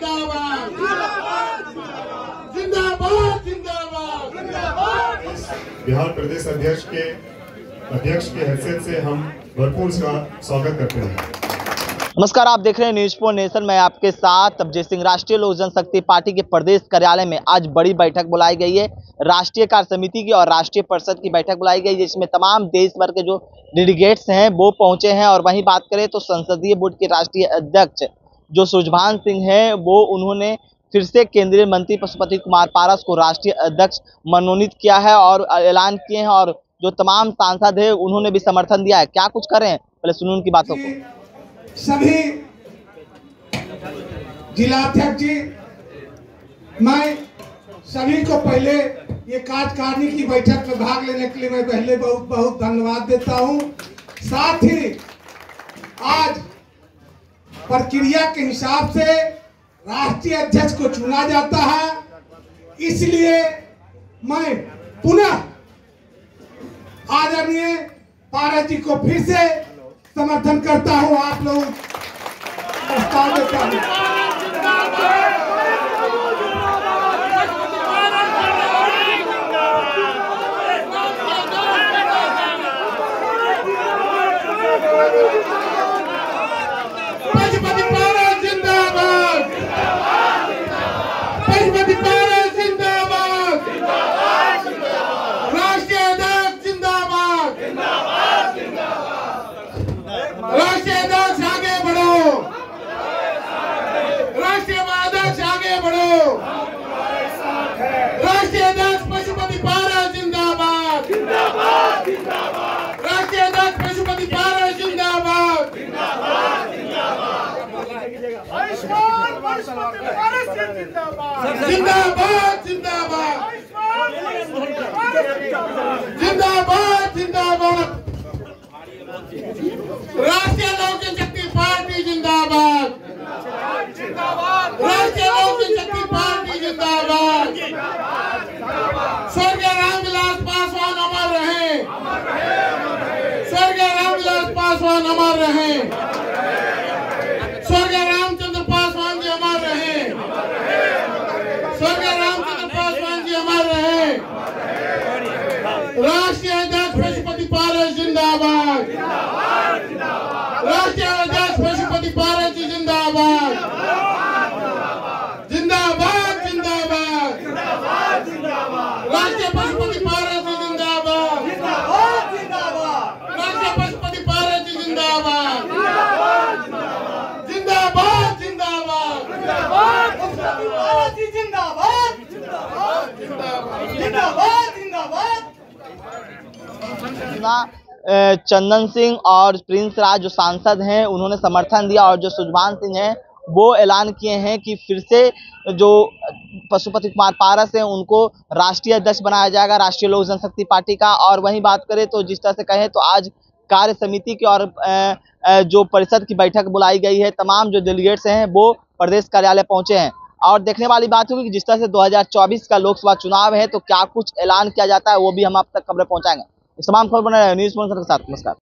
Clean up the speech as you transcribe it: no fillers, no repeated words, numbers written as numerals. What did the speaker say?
जिंदाबाद जिंदाबाद जिंदाबाद जिंदाबाद। बिहार प्रदेश अध्यक्ष के हैसियत से हम भरपूर इसका स्वागत करते हैं। नमस्कार, आप देख रहे हैं न्यूज़ फॉर नेशन। मैं आपके साथ अभजय सिंह। राष्ट्रीय लोक जनशक्ति पार्टी के प्रदेश कार्यालय में आज बड़ी बैठक बुलाई गई है। राष्ट्रीय कार्य समिति की और राष्ट्रीय परिषद की बैठक बुलाई गई, जिसमें तमाम देश भर के जो डेलीगेट्स हैं वो पहुंचे हैं। और वहीं बात करें तो संसदीय बोर्ड के राष्ट्रीय अध्यक्ष जो सुजभान सिंह हैं, वो उन्होंने फिर से केंद्रीय मंत्री पशुपति कुमार पारस को राष्ट्रीय अध्यक्ष मनोनीत किया है और ऐलान किए हैं। और जो तमाम सांसद है उन्होंने भी समर्थन दिया है। क्या कुछ करें, पहले सुनिए उनकी बातों को। सभी जिलाध्यक्ष जी, मैं सभी को पहले ये कार्यकारिणी की बैठक में भाग लेने के लिए मैं पहले बहुत बहुत धन्यवाद देता हूं। साथ ही आज प्रक्रिया के हिसाब से राष्ट्रीय अध्यक्ष को चुना जाता है, इसलिए मैं पुनः आदरणीय पारस जी को फिर से समर्थन करता हूं। आप लोग प्रस्ताव देता हूं। पशुपति पारस जिंदाबाद, पशुपति पारस जिंदाबाद, राष्ट्रीय अध्यक्ष जिंदाबाद, राष्ट्रीय अध्यक्ष आगे बढ़ो, राष्ट्रीय अध्यक्ष आगे बढ़ो, राष्ट्रीय अध्यक्ष पशुपति पारस जिंदाबाद, राष्ट्रीय अध्यक्ष पशुपति पारस जिंदाबाद, जिंदाबाद जिंदाबाद जिंदाबाद जिंदाबाद। राष्ट्रीय लोक जनशक्ति पार्टी जिंदाबाद, राष्ट्रीय लोक जनशक्ति पार्टी जिंदाबाद। स्वर्गीय रामविलास पासवान अमर रहे, स्वर्गीय रामविलास पासवान अमर रहे, स्वर्गीय रामचंद्र पासवान जी अमर रहे, स्वर्गीय रामचंद्र पासवान जी अमर रहे। राष्ट्रीय अध्यक्ष पशुपति पारस जिंदाबाद, राष्ट्रीय अध्यक्ष पशुपति पारस जी जिंदाबाद, जिंदाबाद जिंदाबाद। राष्ट्रीय पशुपति पारस जी जिंदाबाद, राष्ट्रीय पशुपति पारस जी जिंदाबाद, जिंदाबाद जिंदाबाद जिंदाबाद जिंदाबाद। चंदन सिंह और प्रिंस राज जो सांसद हैं उन्होंने समर्थन दिया और जो सुजभान सिंह हैं वो ऐलान किए हैं कि फिर से जो पशुपति कुमार पारस हैं उनको राष्ट्रीय अध्यक्ष बनाया जाएगा राष्ट्रीय लोक जनशक्ति पार्टी का। और वहीं बात करें तो जिस तरह से कहें तो आज कार्य समिति की और जो परिषद की बैठक बुलाई गई है, तमाम जो डेलीगेट्स हैं वो प्रदेश कार्यालय पहुंचे हैं। और देखने वाली बात होगी कि जिस तरह से 2024 का लोकसभा चुनाव है तो क्या कुछ ऐलान किया जाता है, वो भी हम आप तक खबरें पहुंचाएंगे। इस तमाम खबर बने रहे न्यूज़ के साथ। नमस्कार।